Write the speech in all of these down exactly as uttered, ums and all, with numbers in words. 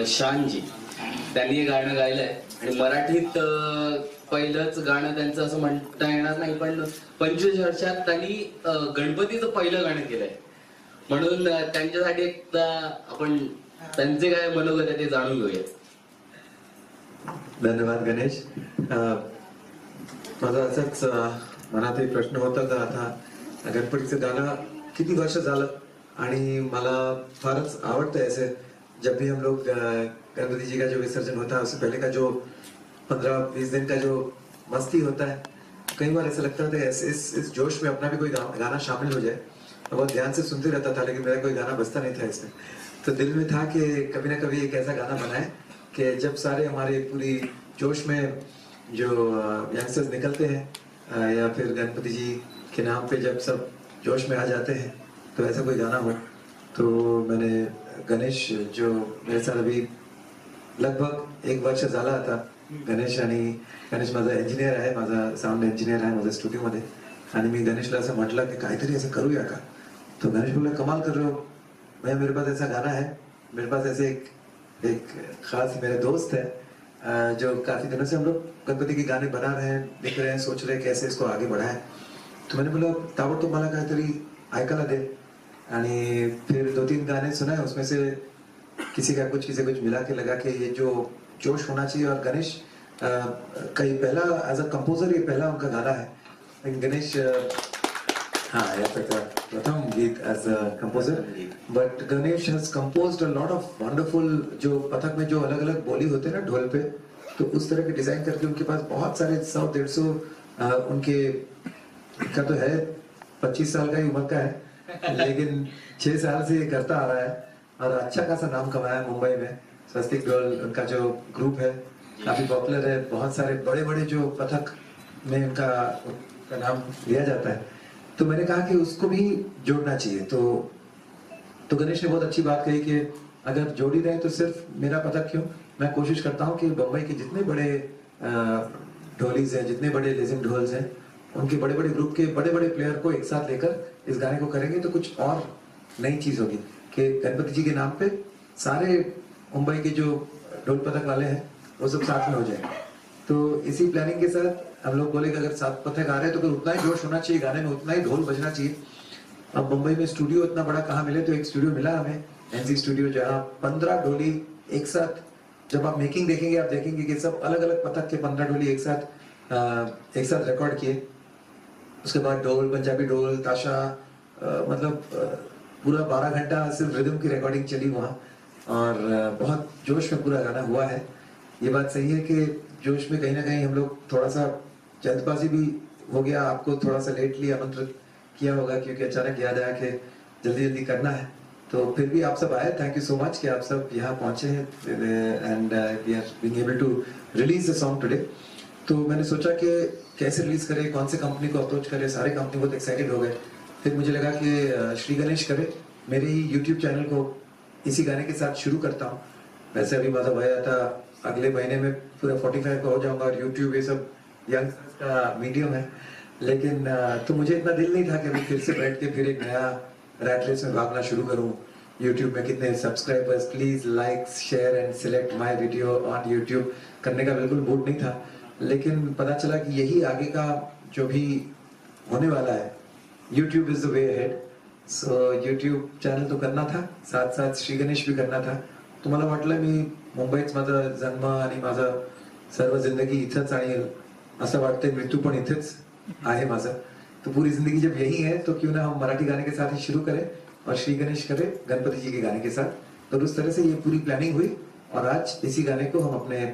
शान जी त्यांनी हे गाणं गायलंय आणि मराठीत पहिलंच गाणं त्यांचं असं म्हणता येणार नाही, पण पंचवीस वर्षात त्यांनी गणपतीचं पहिलं गाणं केलंय. म्हणून त्यांच्यासाठी एकदा आपण त्यांचे काय मनोगत आहे ते जाणून घेऊया. धन्यवाद गणेश. माझा असाच मनात एक प्रश्न होता का, आता गणपतीचं गाणं किती वर्ष झालं आणि मला फारच आवडतं है ऐसे. जब भी हम लोग गणपति जी का जो विसर्जन होता है उससे पहले का जो पंद्रह बीस दिन का जो मस्ती होता है, कई बार ऐसा लगता था इस, इस इस जोश में अपना भी कोई गाना शामिल हो जाए. तो बहुत ध्यान से सुनते रहता था, लेकिन मेरा कोई गाना बजता नहीं था इसमें. तो दिल में था कि कभी ना कभी एक ऐसा गाना बनाए कि जब सारे हमारे पूरी जोश में जो यंगस्टर्स निकलते हैं या फिर गणपति जी के नाम पे जब सब जोश में आ जाते हैं तो ऐसा कोई गाना हो. तो मैंने गणेश जो मेरे साथ अभी लगभग एक वर्ष झाला आता, गणेश आणि गणेश माझा इंजिनियर आहे, माझा साऊंड इंजिनियर आहे माझ्या स्टुडिओमध्ये. आणि मी गणेशला असं म्हटलं की काहीतरी असं करूया का. तो गणेश बोला कमाल कर रहे हो, मैं मेरे पास ऐसा गाना है, मेरे पास ऐसे एक एक खास मेरे दोस्त है जो काफी दिनों से हम लोग गणपति के गाने बना रहे हैं, लिख रहे हैं, सोच रहे हैं कैसे इसको आगे बढ़ाएं. तो मैंने बोला ताबड़तोब मला काहीतरी ऐकायला दे. आणि फिर दो तीन गाने सुना है, उसमें से किसी का कुछ किसी कुछ मिला के लगा कि ये जो जोश होना चाहिए. और गणेश कई पहला एज अ कंपोजर ये पहला उनका गाना है. गणेश हाँ यार प्रथम गीत as a composer, but Ganesh has composed a lot of wonderful. जो पथक में जो अलग अलग बोली होते हैं ना ढोल पे, तो उस तरह के डिजाइन करके उनके पास बहुत सारे सौ डेढ़ सौ उनके का तो है पच्चीस साल का ही उम्र का है, लेकिन छह साल से ये करता आ रहा है और अच्छा खासा नाम कमाया है मुंबई में. स्वस्तिक गर्ल उनका जो ग्रुप है काफी पॉपुलर है, बहुत सारे बड़े बड़े जो पथक में उनका उनका नाम लिया जाता है. तो मैंने कहा कि उसको भी जोड़ना चाहिए. तो तो गणेश ने बहुत अच्छी बात कही कि अगर जोड़ी रहे तो सिर्फ मेरा पथक क्यों, मैं कोशिश करता हूँ कि बम्बई के जितने बड़े ढोलीज हैं, जितने बड़े लेजिम ढोल्स हैं, उनके बड़े बड़े ग्रुप के बड़े बड़े प्लेयर को एक साथ लेकर इस गाने को करेंगे तो कुछ और नई चीज होगी कि गणपति जी के नाम पे सारे मुंबई के जो ढोल पथक वाले हैं वो सब साथ में हो जाएंगे. तो इसी प्लानिंग के साथ हम लोग बोले कि अगर सात पथक आ रहे हैं तो फिर उतना ही जोश होना चाहिए गाने में, उतना ही ढोल बजना चाहिए. अब मुंबई में स्टूडियो इतना बड़ा कहाँ मिले, तो एक स्टूडियो मिला हमें, एनसी स्टूडियो, जहाँ पंद्रह ढोली एक साथ. जब आप मेकिंग देखेंगे आप देखेंगे कि सब अलग अलग पथक के पंद्रह ढोली एक साथ आ, एक साथ रिकॉर्ड किए. उसके बाद ढोल, पंजाबी ढोल, ताशा, आ, मतलब आ, पूरा बारह घंटा सिर्फ रिदम की रिकॉर्डिंग चली वहाँ. और आ, बहुत जोश में पूरा गाना हुआ है. ये बात सही है कि जोश में कहीं ना कहीं हम लोग थोड़ा सा जल्दबाजी भी हो गया. आपको थोड़ा सा लेटली आमंत्रित किया होगा क्योंकि अचानक याद आया कि जल्दी जल्दी करना है. तो फिर भी आप सब आए, थैंक यू सो मच कि आप सब यहाँ पहुँचे हैं and we are being able to release the song today. तो मैंने सोचा कि कैसे रिलीज करें, कौन से कंपनी को अप्रोच करें. सारे कंपनी बहुत एक्साइटेड हो गए. फिर मुझे लगा कि श्री गणेश करे, मेरे ही यूट्यूब चैनल को इसी गाने के साथ शुरू करता हूँ. वैसे अभी माधव भाई था, अगले महीने में पूरा पैंतालीस का हो जाऊंगा और यूट्यूब ये सब यंगस्टर्स का मीडियम है. लेकिन तो मुझे इतना दिल नहीं था कि अभी फिर से बैठ के फिर एक नया रैट रेस में भागना शुरू करूँ. यूट्यूब में कितने subscribers, please like share and select my video on YouTube करने का बिल्कुल मूड नहीं था. लेकिन पता चला कि यही आगे का जो भी होने वाला है, YouTube is the way ahead. So YouTube channel तो करना था, साथ साथ श्री गणेश भी करना था. तो मला वाटलं मी मुंबईत माझा जन्म आणि माझा सर्व जिंदगी इथंच आणि असं वाटतंय मृत्यू पण इथेच आहे माझा. तो पूरी जिंदगी जब यही है तो क्यों ना हम मराठी गाने के साथ ही शुरू करें और श्री गणेश करें गणपति जी के गाने के साथ. तो उस तरह से ये पूरी प्लानिंग हुई और आज इसी गाने को हम अपने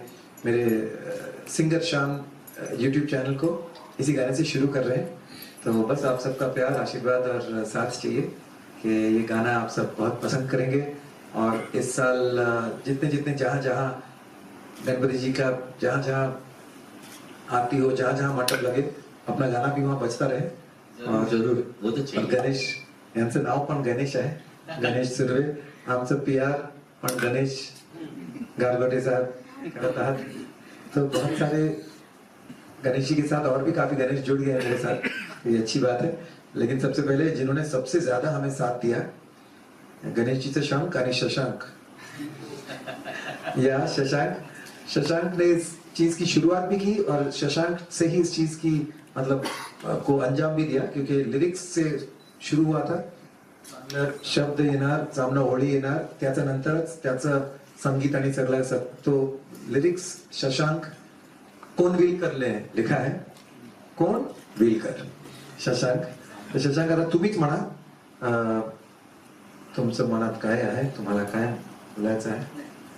मेरे सिंगर शान यूट्यूब चैनल को इसी गाने से शुरू कर रहे हैं. तो बस आप सबका प्यार, आशीर्वाद और साथ चाहिए कि ये गाना आप सब बहुत पसंद करेंगे. और इस साल जितने जितने जहाँ जहाँ गणपति जी का जहाँ जहाँ आरती हो, जहाँ जहाँ मंडप लगे, अपना गाना भी वहाँ बजता रहे. और जरूर वो तो गणेश यांचं नाव पण गणेश आहे, गणेश सुर्वे. आमचं पी आर पण गणेश गारगोटे साहब करत आहात. तो बहुत सारे गणेश जी के साथ और भी काफी गणेश जुड़ गए हैं मेरे साथ, ये अच्छी बात है. लेकिन सबसे पहले जिन्होंने सबसे ज्यादा हमें साथ दिया, गणेश जी से शंख आणि शशांक. या शशांक शशांक ने इस चीज की शुरुआत भी की और शशांक से ही इस चीज की मतलब को अंजाम भी दिया, क्योंकि लिरिक्स से शुरू हुआ था. शब्द येणार, सामना ओळी येणार, त्याच्या नंतरच त्याचं संगीत आणि सगळं सब. तो लिरिक्स शशांक कोण विलकरने लिखा है, कोण विलकर शशांक. तर शशांक आता तुम्हीच म्हणा, अं, तुमचं मनात काय आहे, तुम्हाला काय बोलायचं आहे.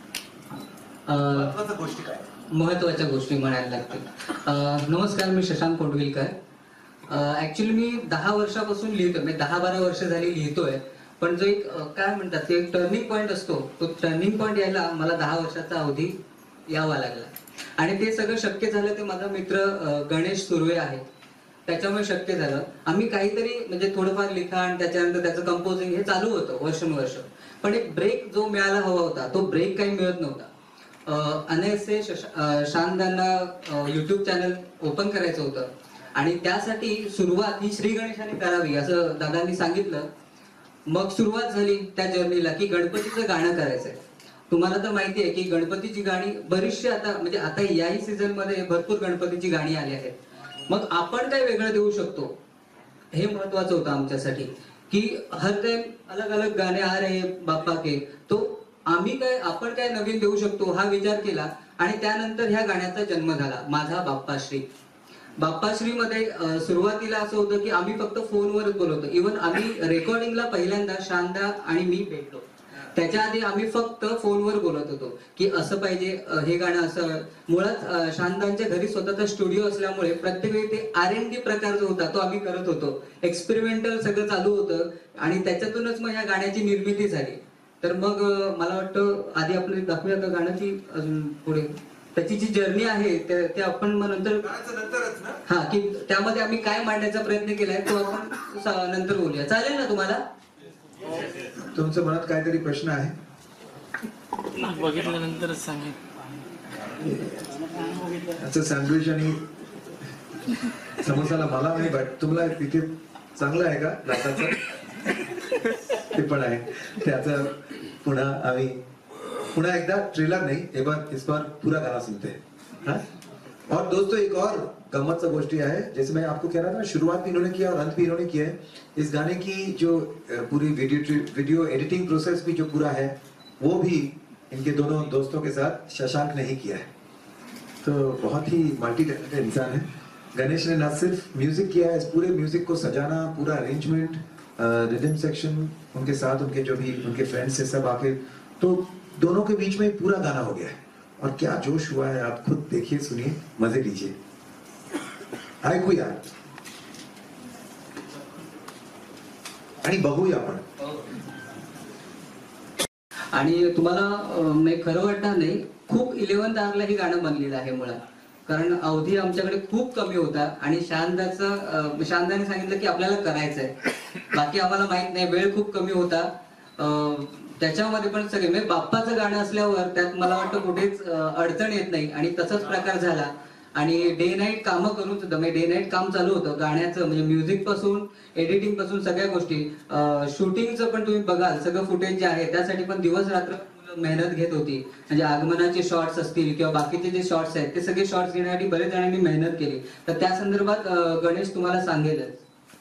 महत्वाच्या गोष्टी काय महत्वाच्या गोष्टी म्हणायला लागतील. नमस्कार, मी शशांक कोंडविलकर. ऍक्च्युली मी दहा वर्षापासून लिहितोय, म्हणजे दहा बारा वर्ष झाली लिहितोय. पण जो एक काय म्हणतात ते एक टर्निंग पॉईंट असतो, तो टर्निंग पॉईंट यायला मला दहा वर्षाचा अवधी यावा लागला. आणि ते सगळं शक्य झालं ते माझा मित्र गणेश सुर्वे आहे, त्याच्यामुळे शक्य झालं. आम्ही काहीतरी म्हणजे थोडंफार लिखाण, त्याच्यानंतर त्याचं कंपोजिंग हे चालू होतं वर्षानुवर्ष. पण एक ब्रेक जो मिळायला हवा होता, तो ब्रेक काही मिळत नव्हता. अनेकसे शानदांना युट्यूब चॅनल ओपन करायचं होतं आणि त्यासाठी सुरुवात ही श्री गणेशाने करावी असं दादांनी सांगितलं. मग सुरुवात झाली त्या जर्नीला की गणपतीचं गाणं करायचंय. तुम्हाला तर माहिती आहे की गणपतीची गाणी बरीचशी आता म्हणजे आता याही सीझन मध्ये भरपूर गणपतीची गाणी आली आहेत. मग आपण काय वेगळं देऊ शकतो हे महत्वाचं होतं आमच्यासाठी, की हर टाइम अलग अलग गाणे आ रहे बाप्पा के, तो आम्ही काय आपण काय नवीन देऊ शकतो हा विचार केला. आणि त्यानंतर ह्या गाण्याचा जन्म झाला माझा बाप्पाश्री. बाप्पाश्री मध्ये सुरुवातीला असं होतं की आम्ही फक्त फोनवरच बोलवतो. इव्हन आम्ही रेकॉर्डिंगला पहिल्यांदा शानदा आणि मी भेटलो, त्याच्या आधी आम्ही फक्त फोनवर बोलत होतो की असं पाहिजे, हे गाणं असं. मुळात शानदांच्या घरी स्वतःचा स्टुडिओ असल्यामुळे प्रत्येक वेळी ते आर एन डी प्रकार जो होता तो आम्ही करत होतो. एक्सपेरिमेंटल सगळं चालू होतं आणि त्याच्यातूनच मग ह्या गाण्याची निर्मिती झाली. तर मग मला वाटतं आधी आपण दाखवूया का गाण्याची अजून पुढे त्याची जी जर्नी आहे ते आपण मग नंतर हा की त्यामध्ये आम्ही काय मांडण्याचा प्रयत्न केलाय तो आपण नंतर बोलूया. चालेल ना तुम्हाला? तुमच्या मनात काहीतरी प्रश्न आहे? बघितल्यानंतरच सांगेन. असं सँडविच आणि समोसाला मला नाही, बट तुम्हाला तिथे चांगलं आहे का दाताचं? ते पण आहे. त्याचं पुन्हा आम्ही पुन्हा एकदा ट्रेलर नहीं, एक बार इस बार पूरा गाना सुनते हैं. हाँ? और दोस्तों एक और गम्मत सा गोष्टी है, जैसे मैं आपको कह रहा था ना, शुरुआत भी इन्होंने किया और अंत भी इन्होंने किया है. इस गाने की जो पूरी वीडियो वीडियो एडिटिंग प्रोसेस भी जो पूरा है वो भी इनके दोनों दोस्तों के साथ शशांक ने ही किया है. तो बहुत ही मल्टी टैलेंटेड इंसान है. गणेश ने न सिर्फ म्यूजिक किया है, इस पूरे म्यूजिक को सजाना, पूरा अरेंजमेंट, रिदम सेक्शन, उनके साथ उनके जो भी उनके फ्रेंड्स से सब आके, तो दोनों के बीच में पूरा गाना हो गया है. और क्या जोश हुआ है आप खुद देखिए, सुनिए, मजे लीजिए. ऐकूया आणि बघूया आपण. आणि तुम्हाला मी खरं वाटणार नाही, खूप इलेव्हन्थ आवरला हे गाणं बनलेलं आहे मुळात. कारण अवधी आमच्याकडे खूप कमी होता आणि शानदाचं शानदाने सांगितलं की आपल्याला करायचंय, बाकी आम्हाला माहित नाही, वेळ खूप कमी होता. त्याच्यामध्ये पण सगळे म्हणजे बाप्पाचं गाणं असल्यावर त्यात मला वाटतं कुठेच अडचण येत नाही आणि तसाच प्रकार झाला. आणि डे नाईट कामं करून सुद्धा म्हणजे डे नाईट काम चालू होतं गाण्याचं, म्हणजे म्युझिक पासून एडिटिंग पासून सगळ्या गोष्टी. शूटिंगचं पण तुम्ही बघाल सगळं फुटेज जे आहे त्यासाठी पण दिवस रात्र मेहनत घेत होती. म्हणजे आगमनाचे शॉर्ट्स असतील किंवा बाकीचे जे शॉर्ट्स आहेत ते सगळे शॉर्ट्स घेण्यासाठी बरेच जणांनी मेहनत केली. तर त्या संदर्भात गणेश तुम्हाला सांगेलच.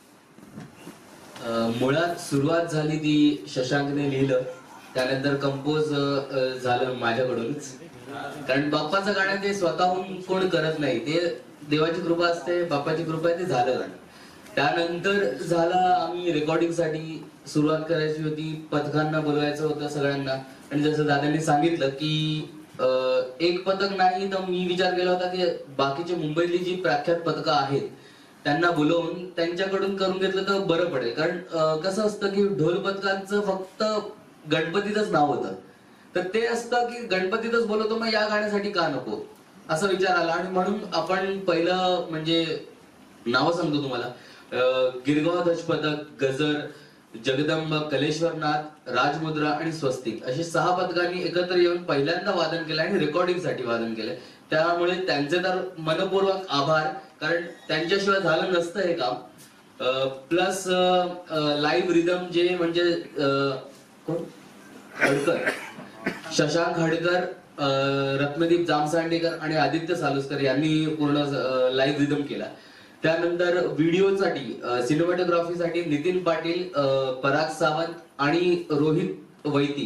मुळात सुरुवात झाली ती शशांकने लिहिलं, त्यानंतर कंपोज झालं माझ्याकडूनच. कारण बाप्पाचं गाणं ते स्वतःहून कोण करत नाही, ते देवाची कृपा असते, बाप्पाची कृपा आहे, ते झालं गाणं. त्यानंतर झाला आम्ही रेकॉर्डिंग साठी सुरुवात करायची होती, पथकांना बोलवायचं होतं सगळ्यांना. आणि जसं दादांनी सांगितलं की एक पथक नाही, तर मी विचार केला होता की बाकीची मुंबईतली जी प्रख्यात पथकं आहेत त्यांना बोलवून त्यांच्याकडून करून घेतलं तर बरं पडेल. कारण कसं असतं की ढोल पथकांचं फक्त गणपतीतच नाव होतं, तर ते असतं की गणपतीतच बोलवतो, मग या गाण्यासाठी का नको असा विचार आला. आणि म्हणून आपण पहिलं म्हणजे नाव सांगतो तुम्हाला, गिरगाव ध्वज पथक, गजर, जगदंब, कलेश्वरनाथ, राजमुद्रा आणि स्वस्तिक अशी सहा पथकांनी एकत्र येऊन पहिल्यांदा वादन केलं आणि रेकॉर्डिंग साठी वादन केलं. त्यामुळे त्यांचे तर मनपूर्वक आभार, कारण त्यांच्याशिवाय झालं नसतं हे काम. प्लस लाईव्ह रिदम जे म्हणजे कोण हडकर, शशांक हडकर अं, रत्नदीप जामसांडेकर आणि आदित्य सालुसकर यांनी पूर्ण लाईव्ह रिदम केला. त्यानंतर व्हिडिओसाठी सिनेमॅटोग्राफीसाठी नितीन पाटील, अं, पराग सावंत आणि रोहित वैती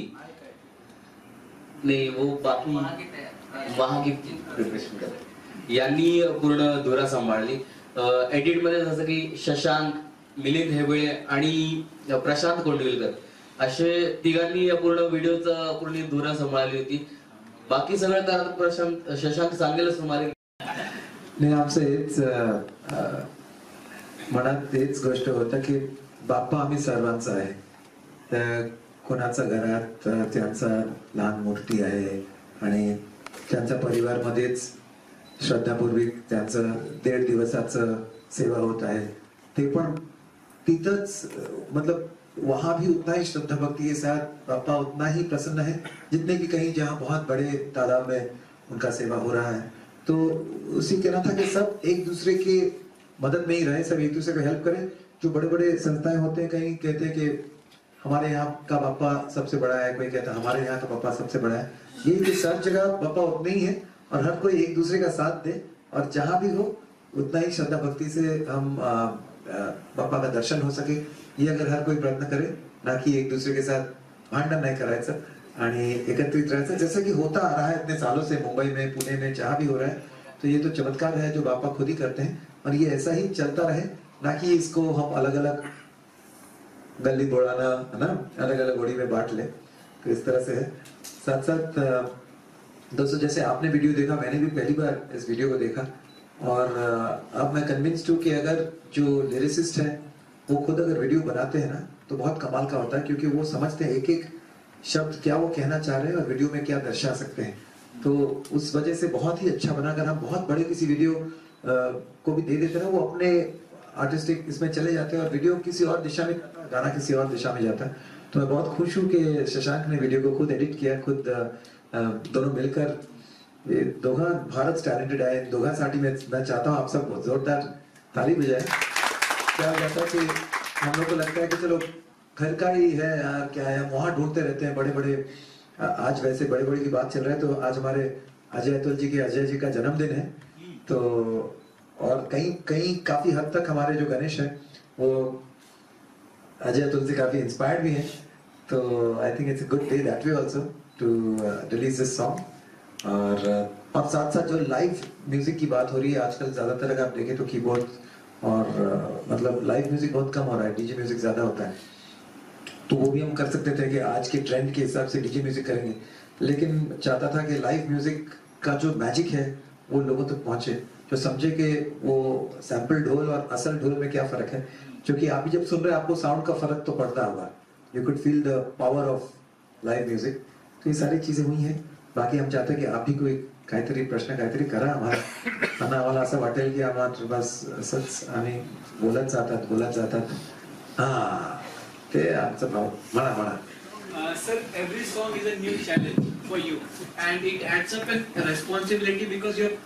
नाही वो बाकी महागीत प्रिपरेशन करत यांनी पूर्ण धुरा सांभाळली. एडिट मध्ये जसं की शशांक, मिलिंद हेबळे आणि प्रशांत कोंडविलकर असे तिघांनी या पूर्ण व्हिडिओचा पूर्ण धुरा सांभाळली होती. बाकी सगळं तर प्रशांत शशांक सांगेलच तुम्हाला. नाही, आमचं हेच अं, मनात तेच गोष्ट होतं की बाप्पा आम्ही सर्वांचा आहे. तर कोणाच्या घरात अं, त्यांचा लहान मूर्ती आहे आणि त्यांच्या परिवारमध्येच श्रद्धापूर्वक त्यांचं दीड दिवसाचं सेवा होत आहे. ते पण तिथंच मतलब वहां भी उतना ही श्रद्धा भक्ति के साथ बाप्पा उतना ही प्रसन्न है जितने कि कहीं जहाँ बहुत बड़े तादाद में उनका सेवा हो रहा है. तो उसी कहना था कि सब एक दूसरे की मदद में ही रहे, सब एक दूसरे को हेल्प करें. जो बड़े बड़े संस्थाएं होते हैं, कहीं कहते हैं कि हमारे यहाँ का बाप्पा सबसे बड़ा है, कोई कहता है हमारे यहाँ का बाप्पा सबसे बड़ा है. ये कि सब जगह बाप्पा उतने ही है और हर कोई एक दूसरे का साथ दे और जहाँ भी हो उतना ही श्रद्धा भक्ति से हम आ, आ, बाप्पा का दर्शन हो सके. ये अगर हर कोई प्रयत्न करे, ना कि एक दूसरे के साथ भांडण नाही करायचं आणि एकत्रित राहायचं, जैसा कि होता आ रहा है इतने सालों से मुंबई में, पुणे में, जहाँ भी हो रहा है. तो ये तो चमत्कार है जो बाप्पा खुद ही करते हैं और ये ऐसा ही चलता रहे, ना कि इसको हम अलग अलग गली बोड़ाना है ना, अलग अलग गोड़ी में बांट ले. तो इस तरह से है. साथ साथ दोस्तों, जैसे आपने वीडियो देखा, मैंने भी पहली बार इस वीडियो को देखा और अब मैं कन्विंस्ड हूँ कि अगर जो लिरिसिस्ट है वो खुद अगर वीडियो बनाते हैं ना तो बहुत कमाल का होता है, क्योंकि वो समझते हैं एक एक शब्द क्या वो कहना चाह रहे हैं और वीडियो में क्या दर्शा सकते हैं. तो उस वजह से बहुत ही अच्छा बना. अगर हम बहुत बड़े किसी वीडियो को भी दे देते ना, वो अपने आर्टिस्टिक इसमें चले जाते हैं और वीडियो किसी और दिशा में, गाना किसी और दिशा में जाता है. तो मैं बहुत खुश हूँ कि शशांक ने वीडियो को खुद एडिट किया, खुद दोनों मिलकर. ये दोघा भारत टैलेंटेड है. दोघांसाठी मैं मैं चाहता हूँ आप सब जोरदार ताली बजाएं. क्या हो जाता है कि हम लोग को लगता है कि चलो घर का ही है यार, क्या है, हम वहाँ ढूंढते रहते हैं बड़े बड़े. आज वैसे बड़े बड़े की बात चल रहा है तो आज हमारे अजय अतुल जी के अजय जी का जन्मदिन है. तो और कहीं कहीं काफी हद तक हमारे जो गणेश है वो अजय अतुल से काफी इंस्पायर्ड भी है. तो I think it's a good day that we also to release this song. और और साथ साथ जो लाइव म्यूजिक की बात हो रही है आजकल, ज्यादातर अगर आप देखें तो कीबोर्ड और uh, मतलब लाइव म्यूजिक बहुत कम हो रहा है, डीजे म्यूजिक ज्यादा होता है. तो वो भी हम कर सकते थे कि आज के ट्रेंड के हिसाब से डीजे म्यूजिक करेंगे, लेकिन चाहता था कि लाइव म्यूजिक का जो मैजिक है वो लोगों तक पहुंचे, जो समझे कि वो सैंपल ढोल और असल ढोल में क्या फर्क है. क्योंकि आप भी जब सुन रहे हैं आपको साउंड का फर्क तो पड़ता होगा. You could feel the power of live music. तो ये सारी चीजें हुई हैं. बाकी हम चाहते हैं कि आप भी कोई काहीतरी प्रश्न काहीतरी करा आम्हाला. त्यांना आम्हाला असं वाटेल की आम्हाला बस असंच आम्ही बोलत जातात बोलत जातात. हा, ते आमचं भाऊ. म्हणा म्हणा. Uh, sir, every song is a new challenge for you, and it adds up a responsibility because you're.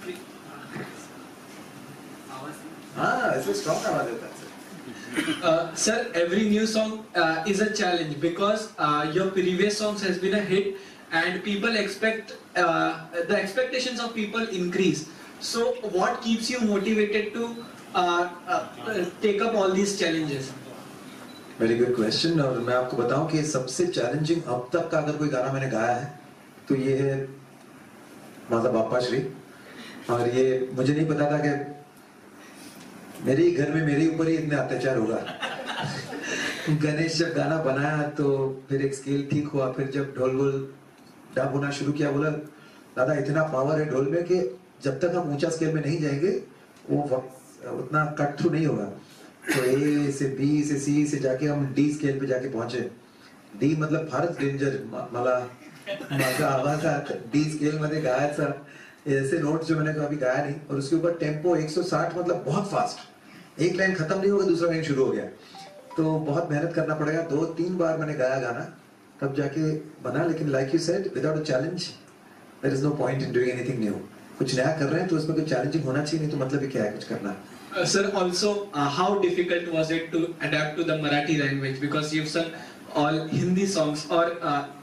हाँ, ऐसे स्ट्रॉंग आवाज येतात. Uh, sir, every new song uh, is a challenge because uh, your previous songs has been a hit, and people expect uh, the expectations of people increase. So, what keeps you motivated to uh, uh, take up all these challenges? Very good question. और मैं आपको बताऊं कि सबसे challenging अब तक का अगर कोई गाना मैंने गाया है तो ये है माझा बाप्पा श्री. और ये मुझे नहीं पता था कि मेरे ही घर में मेरे ऊपर ही इतने अत्याचार होगा. गणेश जब गाना बनाया तो फिर एक स्केल ठीक हुआ, फिर जब ढोल वोल डब होना शुरू किया, बोला दादा इतना पावर है ढोल में कि जब तक हम ऊंचा स्केल में नहीं जाएंगे वो वक्त उतना कट थ्रू नहीं होगा. तो ए से बी से सी से जाके हम डी स्केल पे जाके पहुंचे. डी मतलब फारच डेंजर. मला माझा आवाज डी स्केल मध्ये गायचा, ऐसे नोट्स जो मैंने कभी गाया नहीं. और उसके ऊपर टेम्पो एक सौ साठ मतलब बहुत फास्ट. एक लाइन खत्म नहीं होगा दूसरा लाइन शुरू हो गया. तो बहुत मेहनत करना पड़ेगा. दो तीन बार मैंने गाया गाना तब जाके बना. लेकिन like you said, without a challenge there is no point in doing anything new. कुछ नया कर रहे हैं तो उसमें कोई चैलेंजिंग होना चाहिए, नहीं तो मतलब ही क्या है कुछ करना. Uh, sir, also, uh, how difficult was it to adapt to the Marathi language? Because you've sung all Hindi songs, or uh,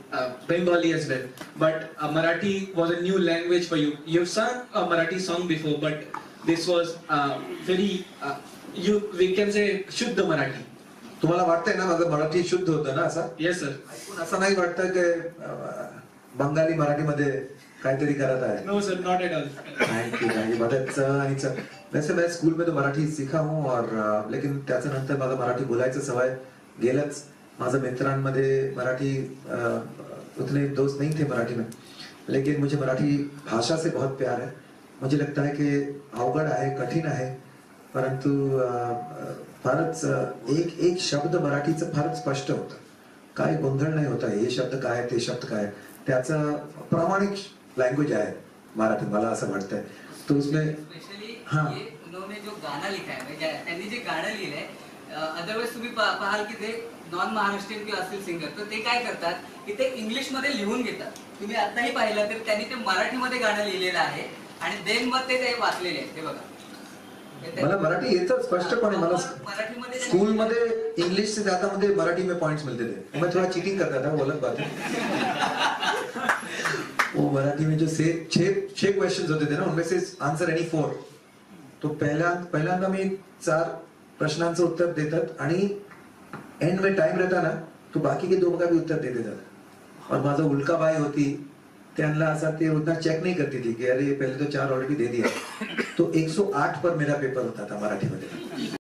uh, Bengali as well. But uh, Marathi was a new language for you. You've sung a Marathi song before, but this was uh, very, uh, you we can say, Shuddha Marathi. तुम्हाला वाटतंय ना माझं मराठी शुद्ध होतं ना असं? Yes, sir. ऐकून असं नाही वाटतं की अं, बंगाली मराठीमध्ये काहीतरी करत आहे? No, sir, not at all. Thank you thank you बहुत च आणि च वैसे मैं स्कूल में तो मराठी सीखा हूँ और अ, लेकिन त्याच्यानंतर माझं मराठी बोलायचं सवय गेलंच. माझ्या मित्रांमध्ये मराठी अ, उतने दोस्त नहीं थे मराठी में, लेकिन मुझे मराठी भाषा से बहुत प्यार है. मुझे लगता है कि अवघड आहे, कठीण आहे, परंतु अ, अ, फारच अ, एक एक शब्द मराठीचं फारच स्पष्ट होतं. काय गोंधळ नाही होता. हे शब्द काय, ते शब्द काय, त्याचं प्रामाणिक लैंग्वेज है मराठी, मला असं वाटतंय. तो उसमें स्पेशली हाँ. ये उन्होंने जो गाना लिखा है म्हणजे त्यांनी जे गाणं लिहिलंय, अदरवाइज तुम्ही पा- पाहाल की ते नॉन महाराष्ट्रीयन किंवा असतील सिंगर, तर ते काय करतात की ते इंग्लिश मध्ये लिहून घेतात. तुम्ही आताही पाहिलं तर त्यांनी ते मराठीमध्ये गाणं लिहिलेलं आहे आणि देन मग ते ते वाचलेले आहे. ते बघा, मला मराठी येतं स्पष्टपणे. मला मराठीमध्ये स्कूल में इंग्लिश से ज्यादा मुझे मराठी में पॉइंट्स मिलते थे. मैं थोड़ा चीटिंग करता था, वो अलग बात है. वो मराठी में जो से छह छह क्वेश्चंस होते थे ना, उनमें से आंसर एनी फोर. तो पहला पहिल्यांदा मी चार प्रश्नांचं उत्तर देतात आणि एंड में टाइम रहता ना तो बाकी के दो का भी उत्तर दे देतात. और माझा उल्का बाई होती, त्यांना असा ते उतना चेक नहीं करती थी कि अरे पहले तो चार ऑलरेडी दे दिया. तो एक सौ आठ पर मेरा पेपर होता था मराठी मध्ये.